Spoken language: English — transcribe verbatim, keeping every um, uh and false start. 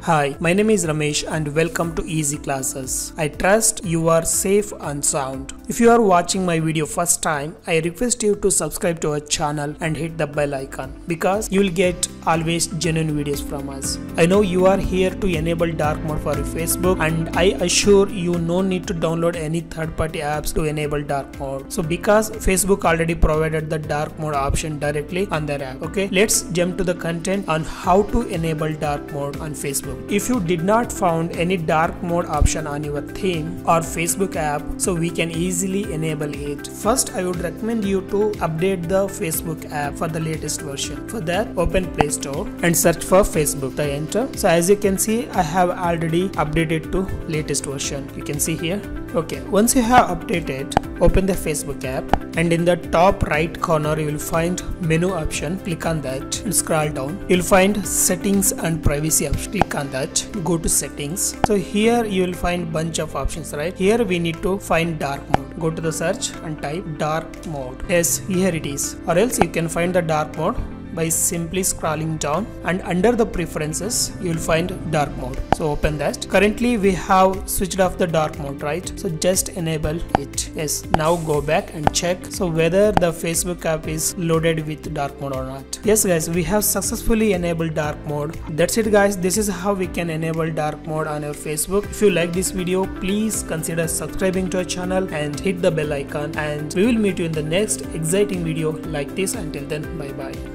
Hi, my name is Ramesh and welcome to Easy Classes. I trust you are safe and sound. If you are watching my video first time, I request you to subscribe to our channel and hit the bell icon because you will get always genuine videos from us. I know you are here to enable dark mode for your Facebook, and I assure you no need to download any third-party apps to enable dark mode. So because Facebook already provided the dark mode option directly on their app. Okay, let's jump to the content on how to enable dark mode on Facebook. If you did not found any dark mode option on your theme or Facebook app, so we can easily enable it. First, I would recommend you to update the Facebook app for the latest version. For that, open Play Store and search for Facebook. I enter. So as you can see, I have already updated to latest version. You can see here. Okay, once you have updated, open the Facebook app, and in the top right corner you will find menu option. Click on that and scroll down. You'll find settings and privacy option. Click on that, go to settings. So here you will find bunch of options, right? Here we need to find dark mode. Go to the search and type dark mode. Yes, here it is. Or else you can find the dark mode by simply scrolling down, and under the preferences you will find dark mode. So open that. Currently we have switched off the dark mode, right? So just enable it. Yes, now go back and check so whether the Facebook app is loaded with dark mode or not. Yes guys, we have successfully enabled dark mode. That's it guys, this is how we can enable dark mode on your Facebook. If you like this video, please consider subscribing to our channel and hit the bell icon, and we will meet you in the next exciting video like this. Until then, bye bye.